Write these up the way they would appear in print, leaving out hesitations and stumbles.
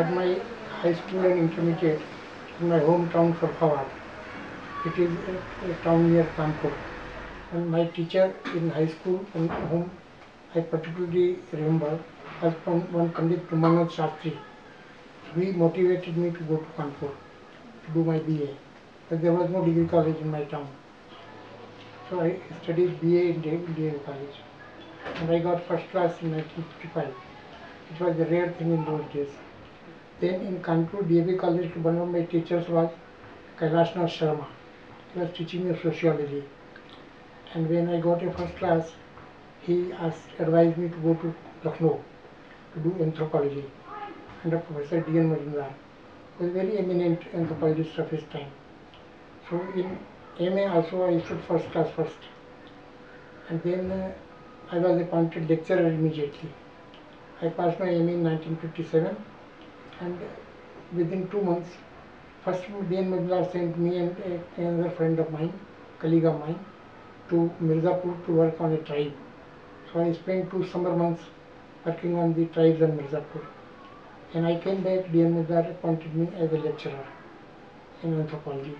had my high school and intermediate in my hometown Farfawad. It is a town near Kanpur. And my teacher in high school, and whom I particularly remember, was one Pandit Pramanand Shastri. He motivated me to go to Kanpur to do my BA, but there was no degree college in my town. So I studied BA in DA college, and I got first class in 1955. It was a rare thing in those days. Then in Kanpur DAV college, one of my teachers was Kailashnath Sharma. He was teaching me sociology. And when I got a first class, he advised me to go to Lucknow to do anthropology under Professor D.N. Majumdar, who was a very eminent anthropologist of his time. So in MA also I stood first class first. And then I was appointed lecturer immediately. I passed my MA in 1957, and within 2 months, first D.N. Majumdar sent me and another friend of mine, colleague of mine, to Mirzapur to work on a tribe. So I spent 2 summer months working on the tribes in Mirzapur. And I came back, D.N. Majumdar appointed me as a lecturer in anthropology.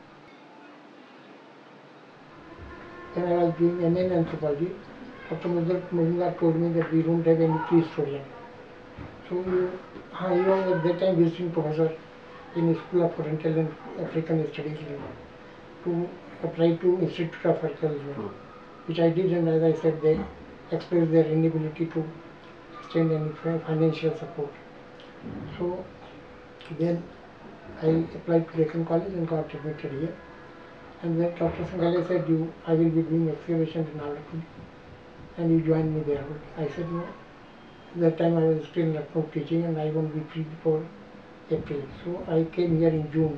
When I was doing MA in anthropology, Dr. Majumdar told me that we don't have any prehistorian. So he was at that time visiting professor in the School of Oriental and African Studies to apply to Institute of Archaeology, which I did, and as I said, they expressed their inability to extend any financial support. So then I applied to Deccan College and got admitted here. And then Dr. Sanghale said, I will be doing excavations in Nalapur, and you join me there. But I said no. At that time I was still in Lucknow teaching, and I won't be free before April. So I came here in June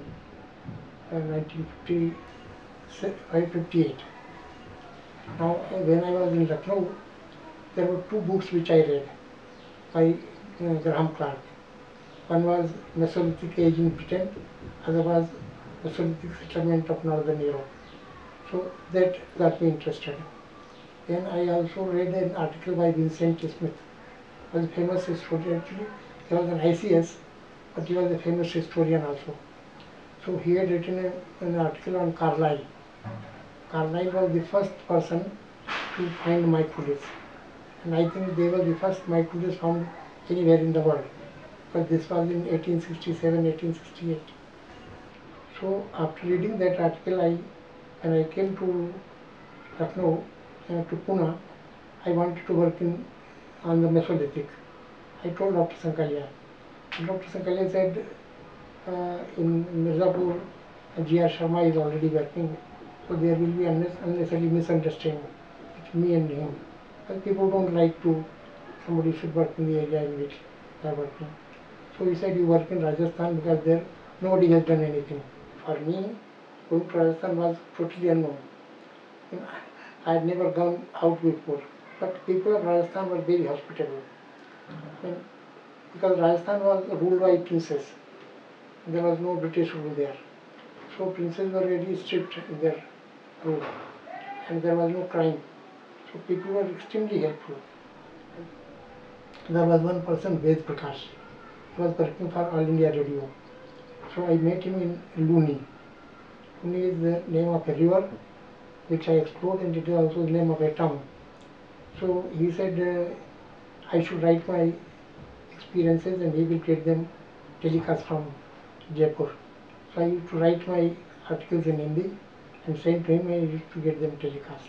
1958. Now when I was in Lucknow, there were 2 books which I read by Graham Clark. One was Mesolithic Age in Britain, other was Mesolithic Settlement of Northern Europe. So that got me interested. Then I also read an article by Vincent Smith, who was a famous historian. Actually, he was an ICS, but he was a famous historian also. So he had written an article on Carlyle. Carlyle was the first person to find microliths. And I think they were the first microliths found anywhere in the world. But this was in 1867, 1868. So after reading that article, when I came to Lucknow, to Pune, I wanted to work on the Mesolithic. I told Dr. Sankalia. Dr. Sankalia said, in Mirzapur, G.R. Sharma is already working, so there will be unnecessarily misunderstanding between me and him. But people don't like somebody should work in the area in which they are working. So he said, you work in Rajasthan because there nobody has done anything. For me, going to Rajasthan was totally unknown. I had never gone out before, but people of Rajasthan were very hospitable. Because Rajasthan was ruled by princes. There was no British rule there. So princes were very strict in their rule, and there was no crime. So people were extremely helpful. There was one person, Ved Prakash. He was working for All India Radio. So I met him in Luni. Luni is the name of a river which I explored, and it is also the name of a town. So he said I should write my experiences and he will get them telecast from Jaipur. So I used to write my articles in Hindi and send to him, and I used to get them telecast.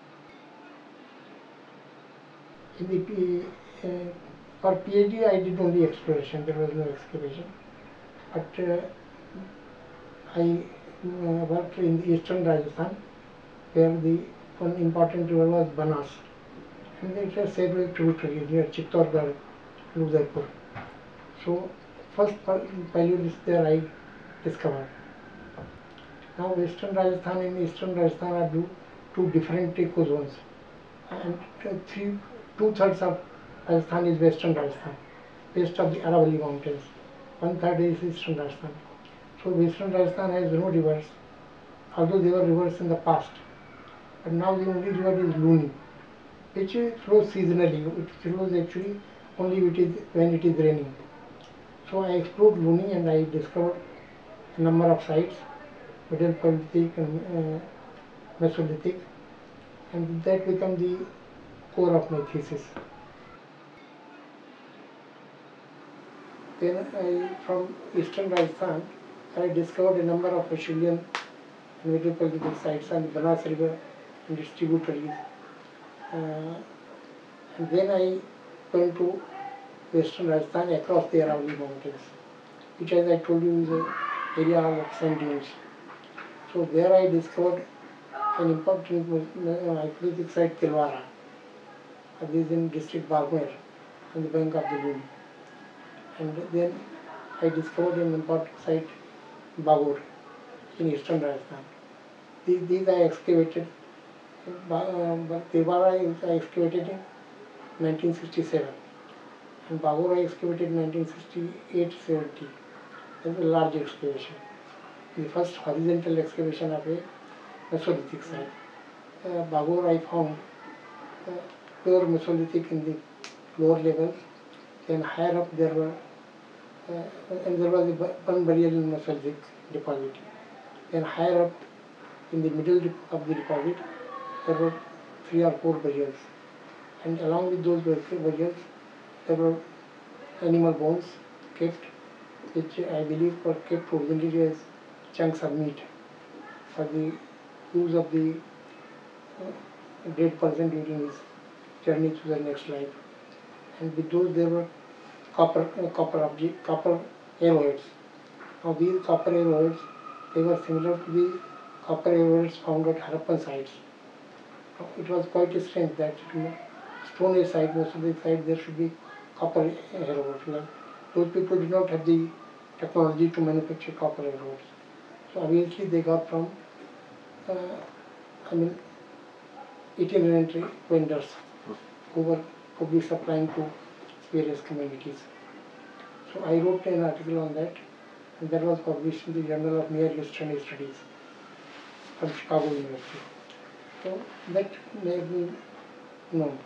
For PhD I did only exploration, there was no excavation. But I worked in eastern Rajasthan, where the one important river was Banas. And it has several tributaries near Chittorgarh and Udaipur. So first Paleoliths there I discovered. Now western Rajasthan and eastern Rajasthan are two different ecozones. And 2/3 of Rajasthan is western Rajasthan, west of the Aravalli mountains. 1/3 is eastern Rajasthan. So western Rajasthan has no rivers, although there were rivers in the past. But now the only river is Luni, which flows seasonally. It flows actually only when it is raining. So I explored Luni and I discovered a number of sites, Middle Paleolithic and Mesolithic, and that became the core of my thesis. Then from eastern Rajasthan, I discovered a number of Acheulean and Middle Paleolithic sites on the Banas River and its tributaries. And then I went to western Rajasthan across the Aravalli Mountains, which, as I told you, is an area of sand dunes. So there I discovered an important archaeological site, Tilwara. This is in district Barmer, on the bank of the Luni. And then I discovered an important site, Bagur, in eastern Rajasthan. These I excavated, but Tilwara I excavated in 1967, and Bagur I excavated in 1968-70. That's a large excavation. The first horizontal excavation of a Mesolithic site. Bagur I found pure Mesolithic in the lower levels. Then higher up there were, and there was one burial in Mesolithic deposit. Then higher up in the middle of the deposit, there were 3 or 4 burials. And along with those burials, there were animal bones kept, which I believe were kept originally as chunks of meat for the use of the dead person during his journey to the next life. And with those there were copper arrowheads. Now these copper arrowheads, they were similar to the copper arrowheads found at Harappan sites. Now, it was quite strange that Stone Age site, most of the site, there should be copper arrowheads. Those people did not have the technology to manufacture copper arrowheads. So obviously they got from, itinerant vendors who were probably supplying to various communities. So I wrote an article on that, and that was published in the Journal of Near Eastern Studies from Chicago University. So that made me known.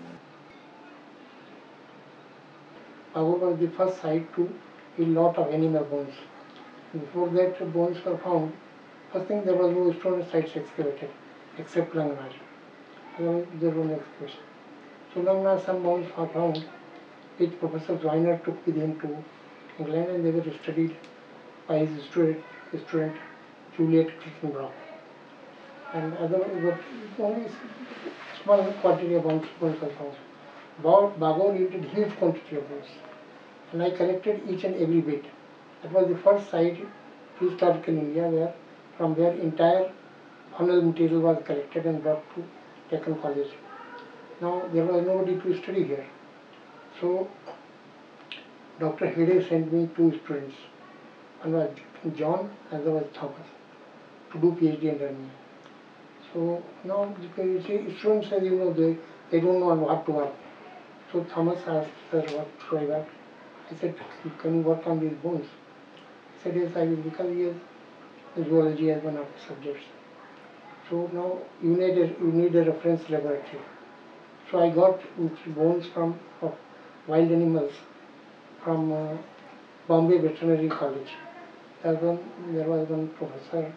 Bagur was the first site to a lot of animal bones. Before that bones were found, first thing there was no stone sites excavated except Langnar. Otherwise there were no excavation. So Langnar some bones were found which Professor Joyner took with him to England, and they were studied by his student Juliet Clifton-Brock. And otherwise, but only small quantity of bones were found. Bagur yielded huge quantity of bones, and I collected each and every bit. That was the first site historical in India from where entire faunal material was collected and brought to Deccan College. Now there was nobody to study here, so Dr. Hede sent me 2 students. One was John and the other was Thomas, to do PhD under me. So now you see, students, as you know, they don't know on what to work. So Thomas asked, sir, what should I work? I said, can you work on these bones? He said, yes, I will, because he has zoology as one of the subjects. So now you need a reference laboratory. So I got bones of wild animals from Bombay Veterinary College. There was one professor,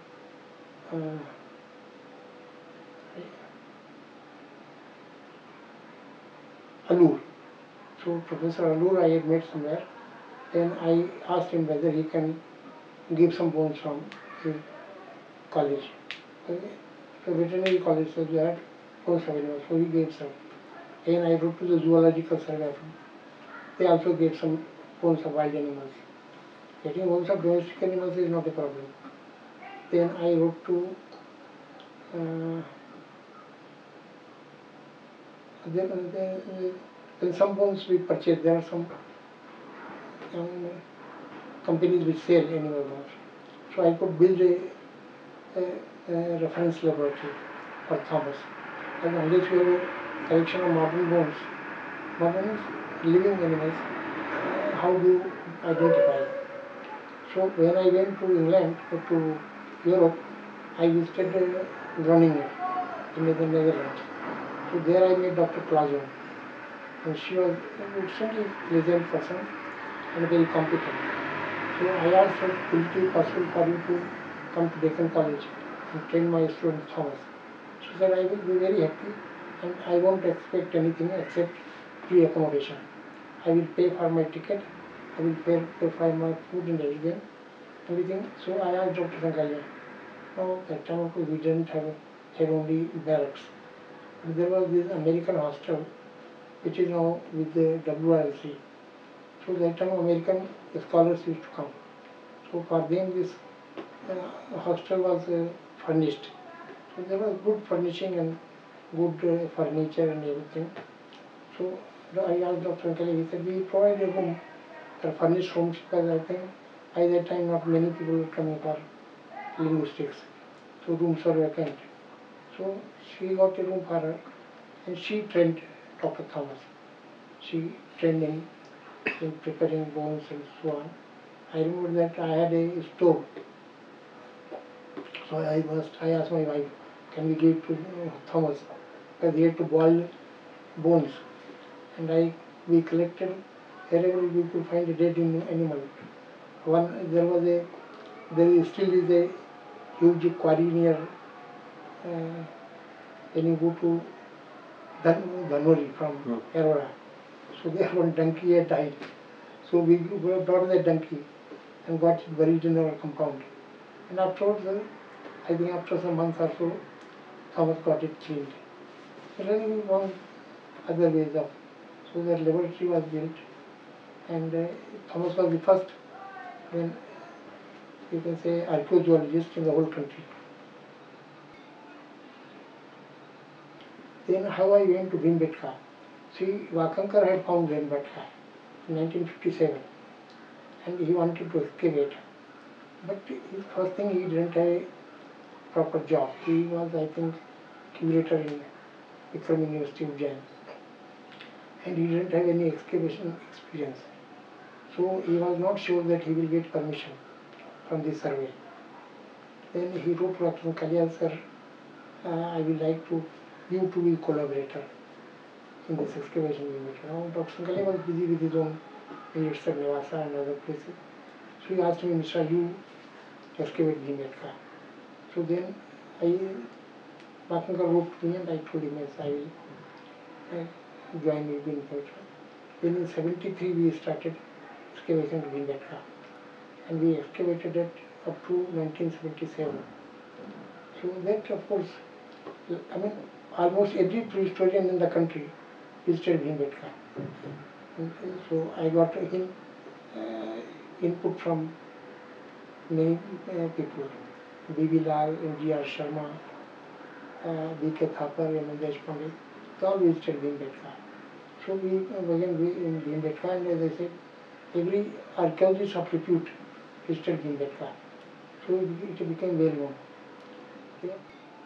Alur. So Professor Alur I had met somewhere. Then I asked him whether he can give some bones from his college. The veterinary college said they had bones of animals, so he gave some. Then I wrote to the zoological survey. They also gave some bones of wild animals. Getting bones of domestic animals is not a problem. Then I wrote to then some bones we purchased. There are some companies which sell animal bones. So I could build a reference laboratory for Thomas. And unless you have a collection of modern bones, living animals, how do you identify? So when I went to England, to Europe, I visited Groningen in the Netherlands. So there I met Dr. Clausen, and she was an extremely pleasant person. and very competent. So I asked her, will it be possible for you to come to Deccan College and train my student Thomas? She said, I will be very happy and I won't expect anything except free accommodation. I will pay for my ticket, I will pay for my food and everything. So I asked Dr. Sankalia. Now that time we didn't have only barracks. There was this American hostel which is now with the WRC. So that time American scholars used to come. So for them this hostel was furnished. So there was good furnishing and good furniture and everything. So I asked Dr. Ankali, he said, we provide a room, furnished rooms, because I think by that time not many people were coming for linguistics. So rooms were vacant. So she got a room for her and she trained Dr. Thomas. She trained him in preparing bones and so on. I remember that I had a stove. So I asked my wife, can we give it to Thomas? Because he had to boil bones. And we collected wherever we could find a dead animal. There still is a huge quarry near when you go to Dhanori from Aurora. So there one donkey had died. So we brought the donkey and got it buried in our compound. And afterwards, I think after some months or so, Thomas got it killed. So then we found other ways of. So the laboratory was built, and Thomas was the first, then you can say, archaeologist in the whole country. Then how I went to Bhimbetka. See, Vakankar had found Bhimbetka in 1957, and he wanted to excavate. But his first thing, he didn't have a proper job. He was, I think, curator in Vikram University of Jain. And he didn't have any excavation experience. So he was not sure that he will get permission from the survey. Then he wrote to Dr. Kalia, sir, I would like you to be collaborator in this excavation unit. Now Dr. Kalia was busy with his own units at Nevasa and other places. So he asked me, Misra, you excavate Bhimbetka. So then Vakankar wrote to me and I told him, yes, I will join with Bhimbetka. Then in 73 we started excavation of Bhimbetka, and we excavated it up to 1977. So that, of course, I mean, almost every prehistorian in the country visited Bhimbetka. So I got input from many people, B.B. Lal, M.G.R. Sharma, B.K. Thapar, M. Deshpande, they all visited Bhimbetka. So we began in Bhimbetka, and as I said, every archaeologist of repute visited Bhimbetka. So it became well known. Okay.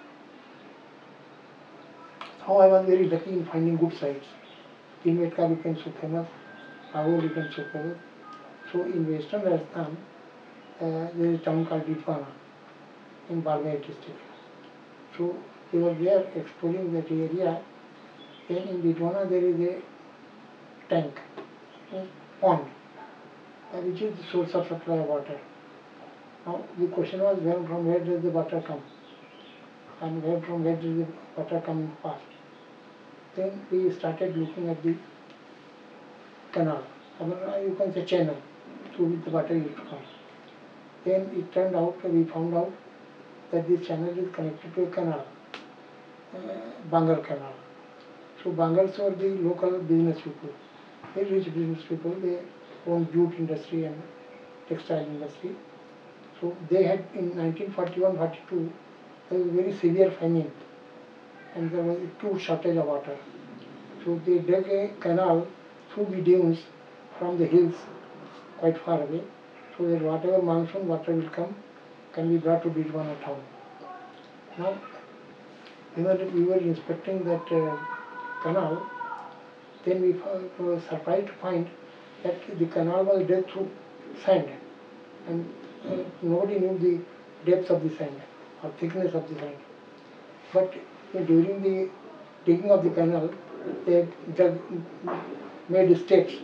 How I was very lucky in finding good sites. Bhimbetka became so famous, Rahul became so famous. So in western Rajasthan, there is a town called Didwana in Barmer district. So they were there exploring that area. Then in Didwana there is a tank, pond, which is the source of supply of water. Now the question was, from where does the water come? And from where does the water come in past? Then we started looking at the canal, you can say channel, through which the water used to come. Then it turned out, we found out that this channel is connected to a canal, Bangal Canal. So Bangals were the local business people, very rich business people. They owned jute industry and textile industry. So they had in 1941-42, there was a very severe famine and there was a huge shortage of water. So they dug a canal through the dunes from the hills quite far away, so that whatever monsoon water will come can be brought to Didwana town. Now we were inspecting that canal, then we were surprised to find that the canal was dug through sand, and nobody knew the depth of the sand or thickness of the sand. But during the digging of the canal, they made stakes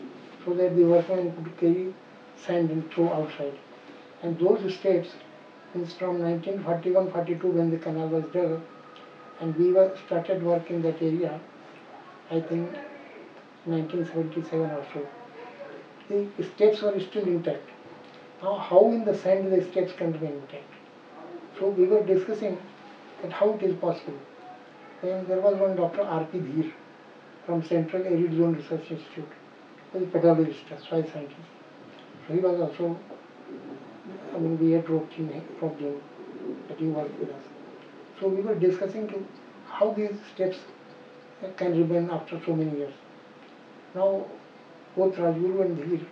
so that the workmen could carry sand and throw outside. And those steps, means from 1941-42 when the canal was dug, and we were started work in that area, I think 1977 or so. The steps were still intact. Now how in the sand the steps can remain intact? So we were discussing that how it is possible. Then there was one Dr. R.P. Dheer from Central Arid Zone Research Institute. He was a pedologist, a soil scientist. So he was also, we had roped him that he worked with us. So we were discussing how these steps can remain after so many years. Now, both Rajguru and Dheer,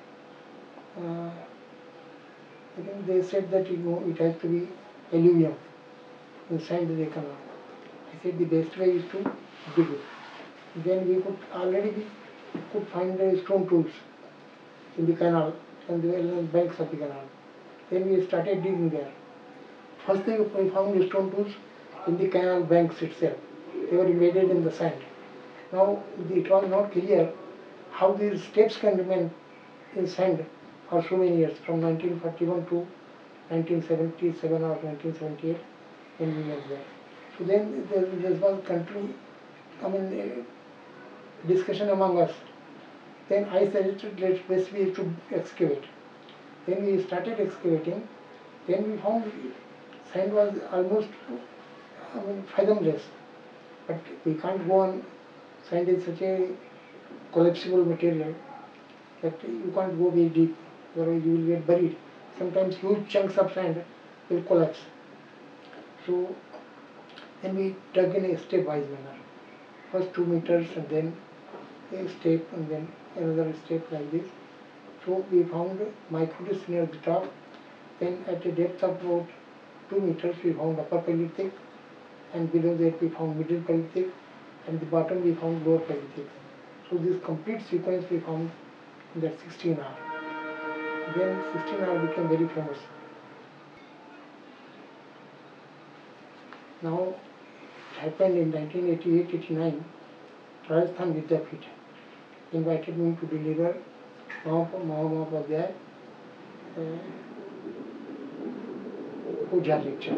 I think they said that it has to be alluvium, inside the canal. I said the best way is to dig it. Then we could find the stone tools in the canal and the banks of the canal. Then we started digging there. First thing we found the stone tools in the canal banks itself. They were embedded in the sand. Now it was not clear how these steps can remain in sand for so many years, from 1941 to 1977 or 1978 when we went there. So then there was discussion among us. Then I suggested that best way to excavate. Then we started excavating. Then we found sand was almost fathomless. But we can't go on. Sand is such a collapsible material that you can't go very deep, otherwise you will get buried. Sometimes huge chunks of sand will collapse. So then we dug in a stepwise manner. First 2 meters and then a step and then another step like this. So we found micro-discs near the top. Then at a depth of about 2 meters we found upper Paleolithic, and below that we found middle Paleolithic, and the bottom we found lower Paleolithic. So this complete sequence we found in that 16R. Then 16R became very famous. Now it happened in 1988-89, Rajasthan Vidyapith invited me to deliver Mahapadhyay Puja lecture.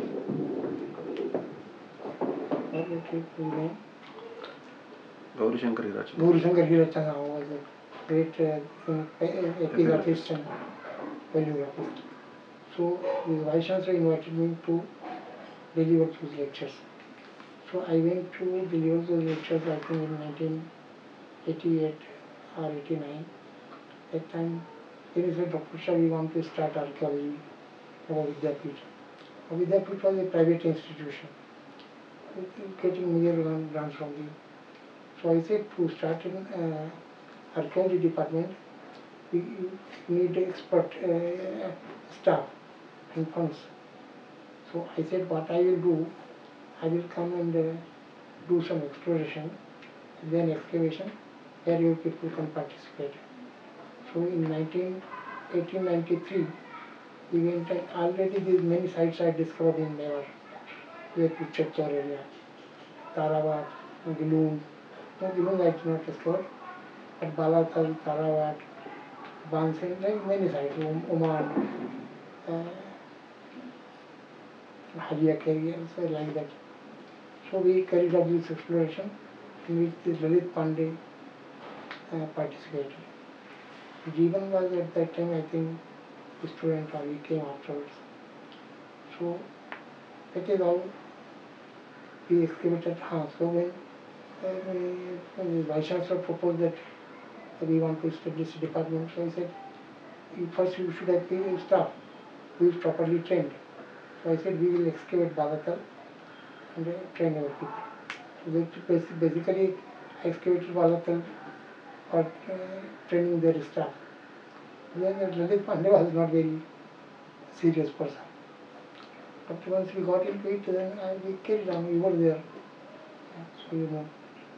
Gauri Shankar Hirachandra. Gauri Shankar Hirachandra was a great epigraphist and paleographist. So the Vice Chancellor invited me to deliver those lectures. So I went to deliver those lectures I think in 1988 or 89. That time he said, Dr. Shah, we want to start archaeology about Vidyapith. Vidyapith was a private institution, getting major grants from the. So I said to start an archaeology department, we need expert staff and funds. So I said what I will do, I will come and do some exploration, then excavation, where your people can participate. So in 1893, we went and already these many sites I discovered in Mewar, where to Chakchor area, Tarawat, Giloon. No, Giloon I did not discover, but Balatal, Tarawat, Bansen, like many sites, Oman, Hajiyak areas, like that. So we carried out this exploration in which the Lalit Pandey participated. Jeevan was at that time, I think, a student or he came afterwards. So that is how we excavated. So when the Vice Chancellor proposed that we want to establish a department, so I said, first you should have paid staff who is properly trained. So I said we will excavate Balatal and train our people. So basically I excavated Balatal for training their staff. Then Lalit Pandey was not very serious person. But once we got into it, then we carried on, we were there. So you know.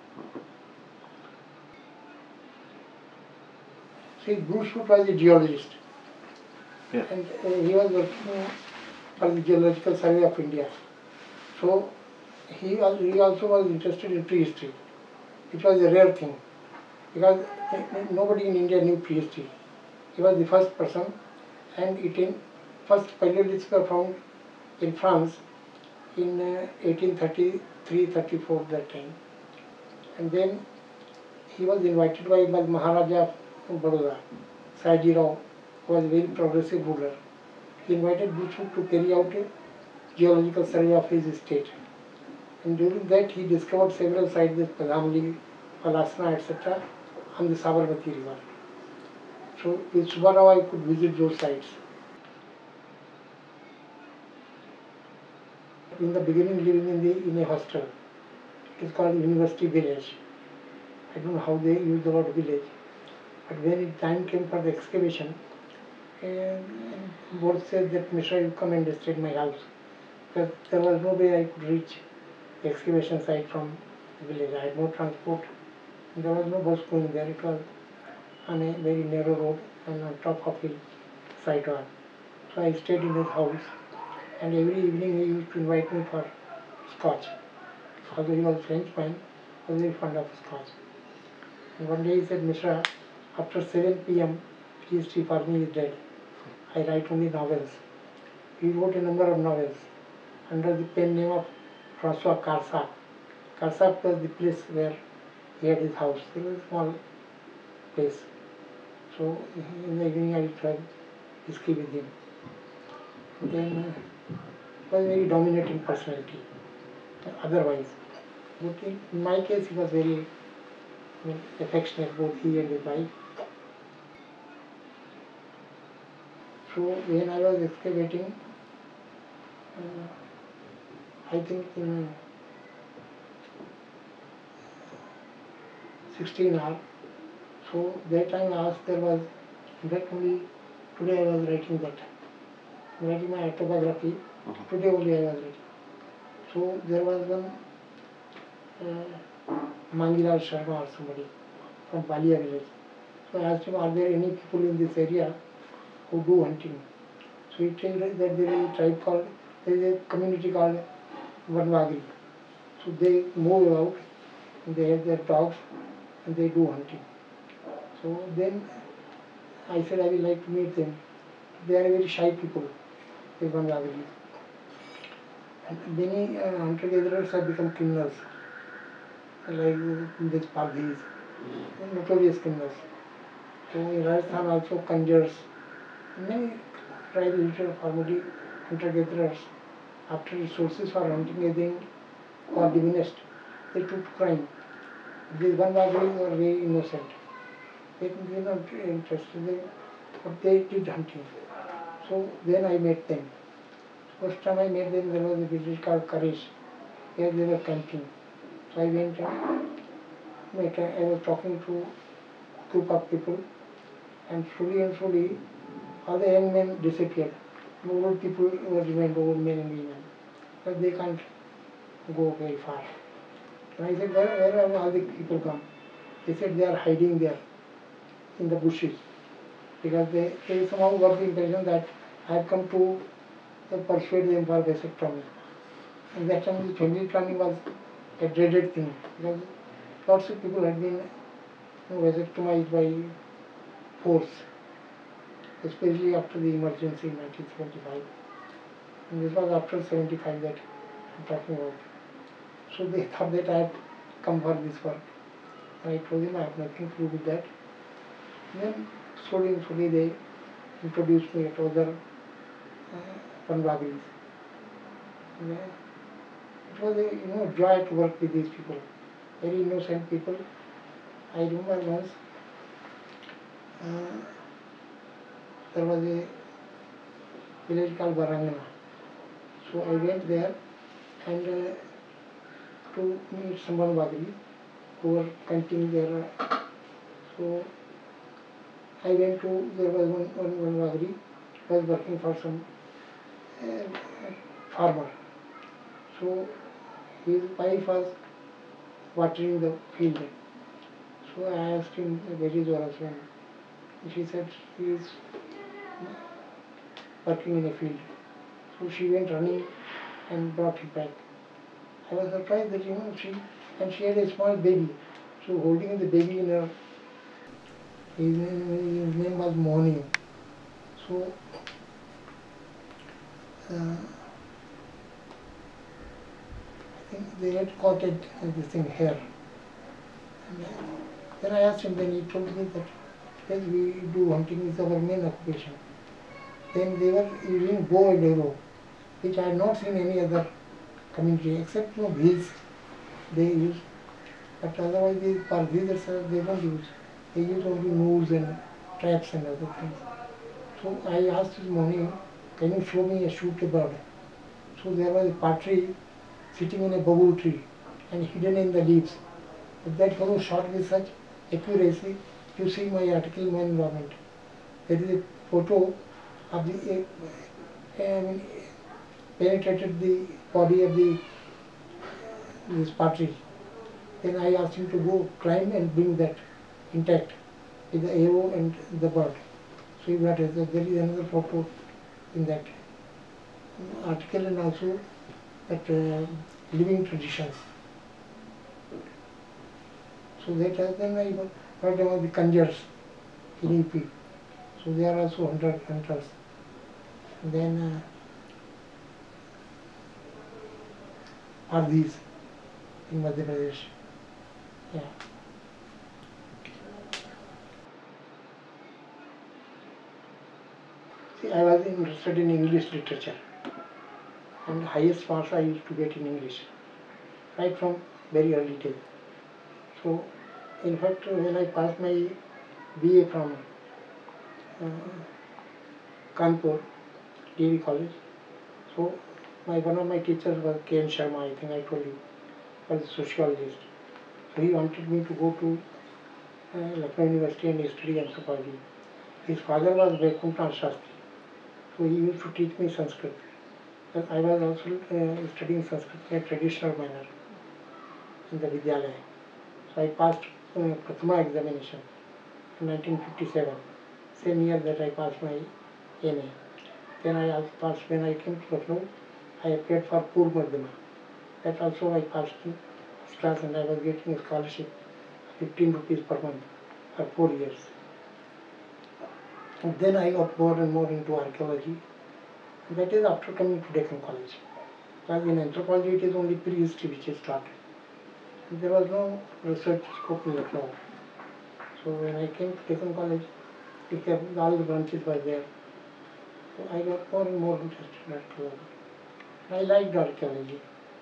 See, Bruce Hood was a geologist. Yeah. And he was working for the Geological Survey of India. So he also was interested in prehistory. It was a rare thing. because nobody in India knew prehistory. He was the first person, and first paleoliths were found in France in 1833-34 that time. And then he was invited by Maharaja of Baroda, Saji Rao, who was a very progressive ruler. He invited Bushwood to carry out a geological survey of his estate. And during that he discovered several sites, this Padamali, Palasna, etc., on the Sabarmati river. So with Subbarao I could visit those sites. In the beginning living in a hostel. It is called University Village. I don't know how they use the word village. But when the time came for the excavation, both said that Misra, you come and stay in my house. Because there was no way I could reach the excavation site from the village. I had no transport. There was no bus going there. It was on a very narrow road and on top of a sidewalk. So I stayed in his house, and every evening he used to invite me for scotch. Although he was a Frenchman, he was very fond of scotch. And one day he said, Misra, after 7 p.m., history for me is dead. I write only novels. He wrote a number of novels under the pen name of François Carsac. Carsac was the place where he had his house. It was a small place. So in the evening I used to have whiskey with him. Then he was a very dominating personality. Otherwise, but in my case he was very affectionate, both he and his wife. So when I was excavating, I think in 16 hours, so that time I asked, there was, in fact only today I was writing that. Writing my autobiography, today only I was writing. So there was one Mangilal Sharma or somebody from Balia village. So I asked him, are there any people in this area who do hunting? So he told us that there is a tribe called, there is a community called Vanwagri. So they move out, and they have their dogs, and they do hunting. So then I said I would like to meet them. They are very shy people, the Vanwagri. And many hunter-gatherers have become criminals, like these Pardhis, notorious criminals. So in Rajasthan also conjurers, many tribal formerly hunter-gatherers, after resources for hunting gathering were diminished, they took to crime. These Vanwagris were very innocent. They were not interested, but they did hunting. So then I met them. First time I met them, there was a village called Karesh, where they were camping. So I went and met, I was talking to a group of people, and slowly, all the young men disappeared. The old people were remained, old men and women, but they can't go very far. And I said, where have all the people come? They said they are hiding there in the bushes, because they somehow got the impression that I have come to persuade them for vasectomy. And that time the family planning was a dreaded thing, because lots of people had been vasectomized by force, especially after the emergency in 1975. And this was after 75 that I'm talking about. So they thought that I had come for this work. And I told them I have nothing to do with that. And then slowly they introduced me to other Panjabis. It was a joy to work with these people, very innocent people. I remember once there was a village called Barangana. So I went there and to meet some Vanwagri who were hunting there. So I went to, there was one Vanwagri who was working for some farmer. So his wife was watering the field. So I asked him, where is your husband? She said he is working in a field. So she went running and brought him back. I was surprised that she had a small baby. So holding the baby in her His name was Mohani. So I think they had caught it, this thing here. And then I asked him, then he told me that yes, we do hunting is our main occupation. Then they were using bow and arrow, which I had not seen any other community except bees they use. But otherwise these parthis they don't use. They use only noose and traps and other things. So I asked this morning, can you show me a shoot a bird? So there was a partridge sitting in a bubble tree and hidden in the leaves. But that fellow shot with such accuracy. You see my article in my environment. There is a photo of the penetrated the body of this partridge. Then I asked him to go climb and bring that intact with the arrow and the bird. So you got it. There is another photo in that article and also that living traditions. So that then I heard about the conjures in EP. So they are also hunters. And then are these in Madhya Pradesh. Yeah. See, I was interested in English literature, and the highest marks I used to get in English, right from very early days. So, in fact, when I passed my BA from uh, Kanpur, DV College, so one of my teachers was K.N. Sharma, I think I told you, was a sociologist. So he wanted me to go to Lucknow University and study anthropology. His father was Vaikuntha Shastri, so he used to teach me Sanskrit. But I was also studying Sanskrit in a traditional manner in the Vidyalaya. So I passed Prathama examination in 1957, same year that I passed my MA. Then I also passed, when I came to Lucknow, I applied for Purv Madhyama. That also I passed this class and I was getting a scholarship, 15 rupees per month for 4 years. And then I got more and more into archaeology. And that is after coming to Deccan College. Because in anthropology it is only prehistory which is taught. And there was no research scope in Lucknow. So when I came to Deccan College, all the branches were there. So I got more and more interested in archaeology. I liked archaeology.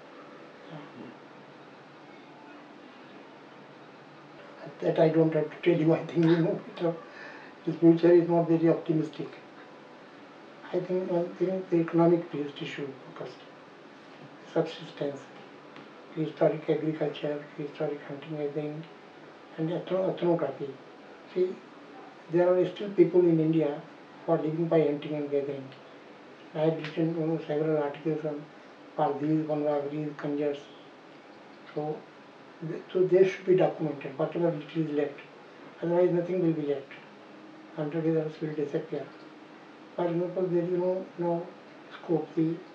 That I don't have to tell you, I think you know better. His future is not very optimistic. I think the economic prehistory should be focused. Subsistence, prehistoric agriculture, prehistoric hunting, gathering, and ethnography. See, there are still people in India who are living by hunting and gathering. I have written several articles on Pardhis, Vanvagris, Kanjars. So they should be documented, whatever little is left. Otherwise nothing will be left. Hunter gatherers will disappear. For example, there is no scope.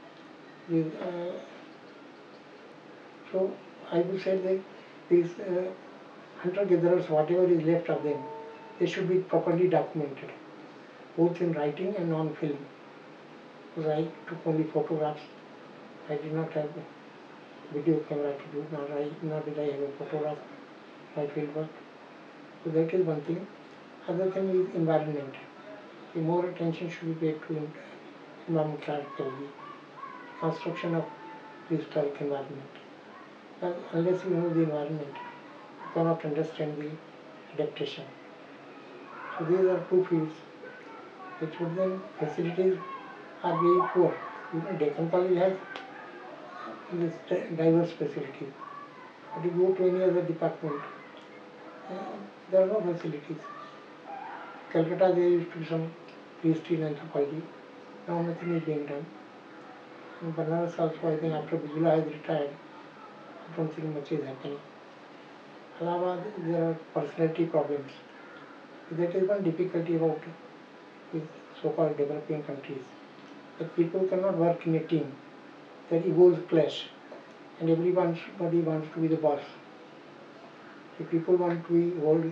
So I would say that these hunter-gatherers, whatever is left of them, they should be properly documented, both in writing and on film. Because I took only photographs. I did not have a video camera to do, nor did I have a photograph, my field work. So that is one thing. Other thing is environment. The more attention should be paid to environmental archaeology, construction of prehistoric environment. But unless you know the environment, you cannot understand the adaptation. So these are two fields which would then facilities are very poor. Even Deccan College has this diverse facilities. But you go to any other department, there are no facilities. Calcutta there used to be some PhD in anthropology. Now nothing is being done. In Banaras also, I think after Bijula has retired, I don't think much is happening. Allahabad, there are personality problems. That is one difficulty about these so-called developing countries. That people cannot work in a team. Their egos clash, and everybody wants to be the boss. If people want to hold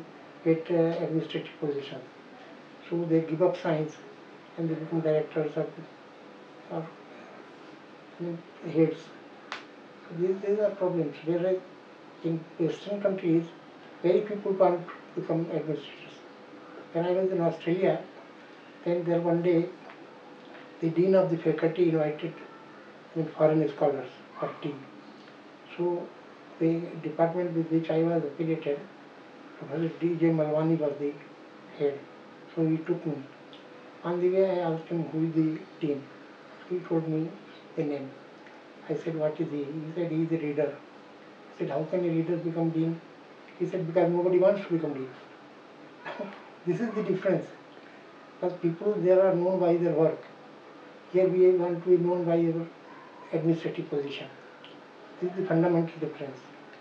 get administrative positions. So they give up science and they become directors or heads. So these are problems. Whereas in Western countries, very people want to become administrators. When I was in Australia, then there one day the dean of the faculty invited foreign scholars for tea. So the department with which I was affiliated, Professor D.J. Malwani was the head. So he took me. On the way I asked him who is the dean. He told me the name. I said, what is he? He said, he is a reader. I said, how can a reader become dean? He said, because nobody wants to become dean. This is the difference. Because people there are known by their work. Here we want to be known by our administrative position. This is the fundamental difference.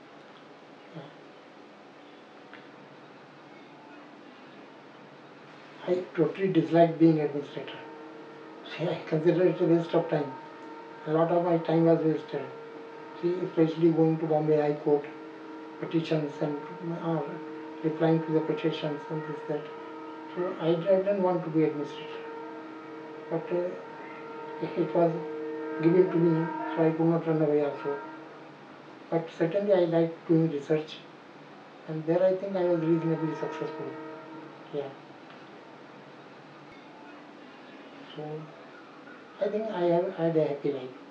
I totally dislike being administrator. See, I consider it a waste of time. A lot of my time was wasted. See, especially going to Bombay High Court, petitions and replying to the petitions and this, that. So I didn't want to be administrator. But it was given to me, so I could not run away also. But certainly I liked doing research, and there I think I was reasonably successful. Yeah. So I think I have had a happy life.